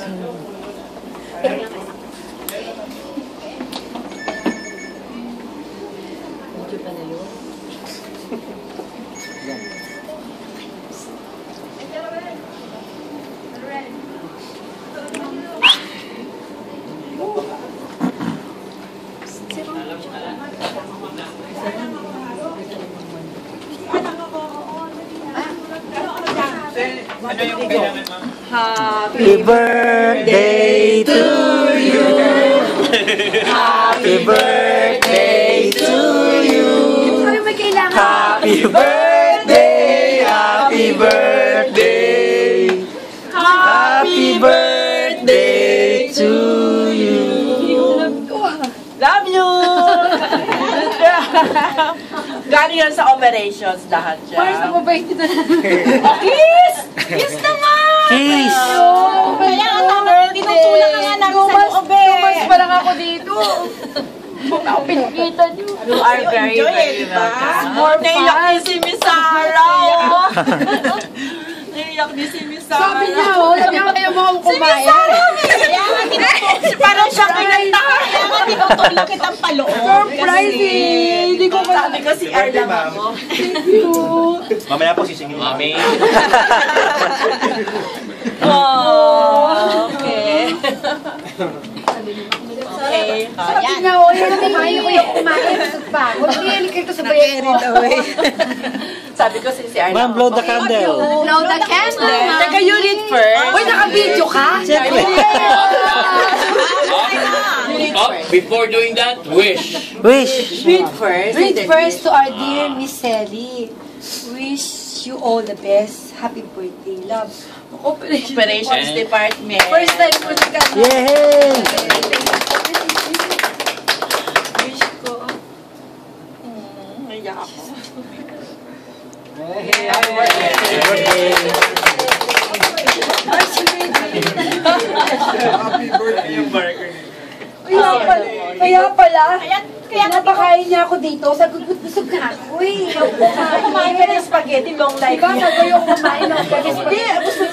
Medyo pa na yun. Happy birthday to you. Happy birthday to you. Happy birthday, happy birthday. Happy birthday to you. Love you! Galing yan sa operations lahat dyan. Mars, napabay kita na. Kiss! Kiss naman! Kiss! Kaya nga, tinutulak ka nga namin sa loob eh. 2 months pa lang ako dito. Ako pinakita niyo. You are very, very welcome. More naiyak ni si Miss Sarah. Naiyak ni si Miss Sarah. Sabi niya, sabi niya kayo mo akong kumain. Kaya nga tinutulak. Parang siya pinagtaka. Kaya nga tinutulak kitang paloob. Surprise eh! Hindi ko pa. Sabi ko si Arla ako. Thank you. Mamaya po sisingin. Mami. Oh, okay. Okay. Sabi niya, yung kumain ko yung kumain. Busog pa ako. Hindi kayo sa bayan ko. Sabi ko si Arla. Ma'am, blow the candle. Blow the candle. Teka, you read first. Uy, naka-video ka? Siyempre. Oh, before doing that, wish. Wish. Read first. Read first to our dear Miss Cely. Wish you all the best. Happy birthday, love. Operations Department. First time ko na kami. Yay! Wish ko. Naiyak ako. Happy birthday. Happy birthday yung burger. Kaya pala, napakain niya ako dito. Sabi ko, busog na ako eh. Kumain ka ng spaghetti, long life. Diba, sabi yung kumain ng spaghetti. Hindi, gusto